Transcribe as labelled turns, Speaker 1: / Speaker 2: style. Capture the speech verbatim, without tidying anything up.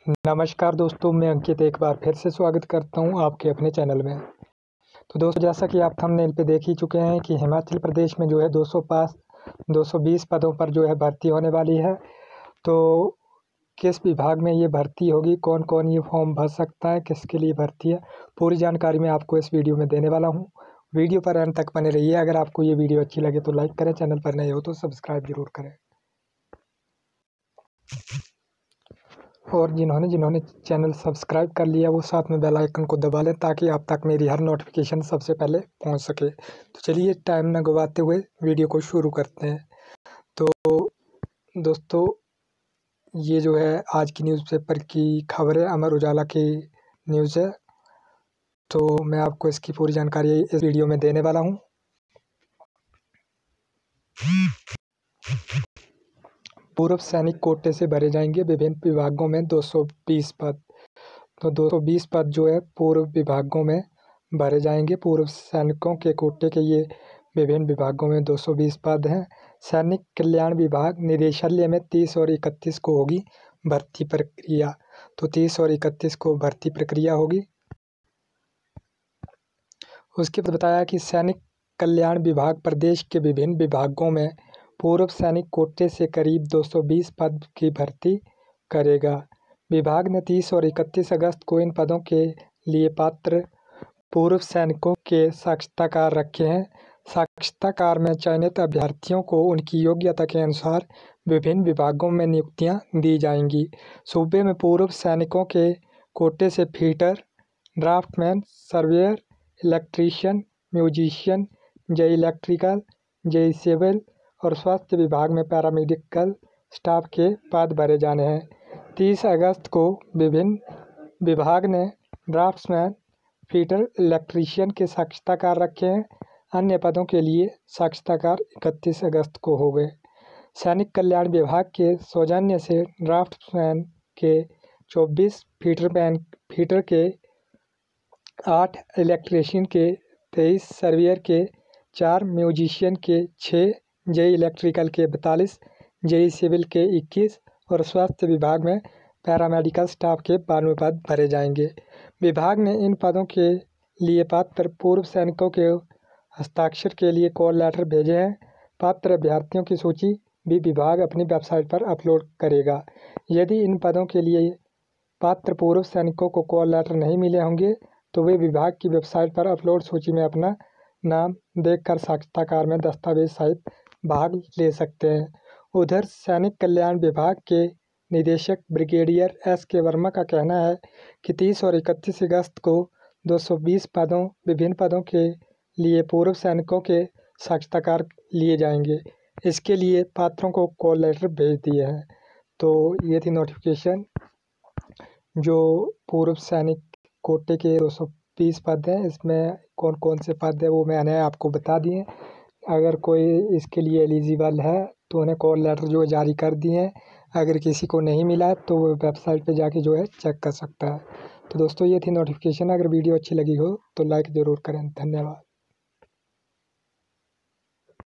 Speaker 1: नमस्कार दोस्तों, मैं अंकित एक बार फिर से स्वागत करता हूं आपके अपने चैनल में। तो दोस्तों, जैसा कि आप थंबनेल पे देख ही चुके हैं कि हिमाचल प्रदेश में जो है दो सौ पास दो सौ बीस पदों पर जो है भर्ती होने वाली है। तो किस विभाग में ये भर्ती होगी, कौन-कौन ये फॉर्म भर सकता है, किसके लिए भर्ती है, पूरी जानकारी मैं आपको इस वीडियो में देने वाला हूँ। वीडियो पर अंत तक बने रहिए। अगर आपको ये वीडियो अच्छी लगे तो लाइक करें, चैनल पर नए हो तो सब्सक्राइब ज़रूर करें। और जिन्होंने जिन्होंने चैनल सब्सक्राइब कर लिया वो साथ में बेल आइकन को दबा लें ताकि आप तक मेरी हर नोटिफिकेशन सबसे पहले पहुंच सके। तो चलिए टाइम ना गवाते हुए वीडियो को शुरू करते हैं। तो दोस्तों, ये जो है आज की न्यूज़पेपर की खबर है, अमर उजाला की न्यूज़ है। तो मैं आपको इसकी पूरी जानकारी इस वीडियो में देने वाला हूँ। पूर्व सैनिक कोटे से भरे जाएंगे विभिन्न विभागों में दो सौ बीस पद। तो दो सौ बीस पद जो है पूर्व विभागों में भरे जाएंगे। पूर्व सैनिकों के कोटे के ये विभिन्न विभागों में दो सौ बीस पद हैं। सैनिक कल्याण विभाग निदेशालय में तीस और इकतीस को होगी भर्ती प्रक्रिया। तो तीस और इकतीस को भर्ती प्रक्रिया होगी। उसके बाद बताया कि सैनिक कल्याण विभाग प्रदेश के विभिन्न विभागों में पूर्व सैनिक कोटे से करीब दो सौ बीस पद की भर्ती करेगा। विभाग ने तीस और इकतीस अगस्त को इन पदों के लिए पात्र पूर्व सैनिकों के साक्षात्कार रखे हैं। साक्षात्कार में चयनित अभ्यर्थियों को उनकी योग्यता के अनुसार विभिन्न विभागों में नियुक्तियां दी जाएंगी। सूबे में पूर्व सैनिकों के कोटे से fitter, draftsman, surveyor, electrician, musician, JE electrical, JE civil और स्वास्थ्य विभाग में पैरामेडिकल स्टाफ के पद भरे जाने हैं। तीस अगस्त को विभिन्न विभाग ने ड्राफ्ट्समैन, फीटर, इलेक्ट्रीशियन के साक्षात्कार रखे हैं। अन्य पदों के लिए साक्षात्कार इकतीस अगस्त को हो गए। सैनिक कल्याण विभाग के सौजन्य से ड्राफ्ट्समैन के चौबीस, फीटरमैन फीटर के आठ, इलेक्ट्रीशियन के तेईस, सर्वेयर के चार, म्यूजिशियन के छः, जेई इलेक्ट्रिकल के बतालीस, जेई सिविल के इक्कीस और स्वास्थ्य विभाग में पैरामेडिकल स्टाफ के बानवे पद भरे जाएंगे। विभाग ने इन पदों के लिए पात्र पूर्व सैनिकों के हस्ताक्षर के लिए कॉल लेटर भेजे हैं। पात्र अभ्यर्थियों की सूची भी विभाग अपनी वेबसाइट पर अपलोड करेगा। यदि इन पदों के लिए पात्र पूर्व सैनिकों को कॉल लेटर नहीं मिले होंगे तो वे विभाग की वेबसाइट पर अपलोड सूची में अपना नाम देखकर साक्षात्कार में दस्तावेज सहित भाग ले सकते हैं। उधर सैनिक कल्याण विभाग के निदेशक ब्रिगेडियर एस के वर्मा का कहना है कि तीस और इकतीस अगस्त को दो सौ बीस पदों विभिन्न पदों के लिए पूर्व सैनिकों के साक्षात्कार लिए जाएंगे। इसके लिए पात्रों को कॉल लेटर भेज दिए हैं। तो ये थी नोटिफिकेशन। जो पूर्व सैनिक कोटे के दो सौ बीस पद हैं, इसमें कौन कौन से पद है वो मैंने आपको बता दिए। अगर कोई इसके लिए एलिजिबल है तो उन्हें कॉल लेटर जो जारी कर दिए हैं। अगर किसी को नहीं मिला तो वो वेबसाइट पे जाके जो है चेक कर सकता है। तो दोस्तों, ये थी नोटिफिकेशन। अगर वीडियो अच्छी लगी हो तो लाइक ज़रूर करें। धन्यवाद।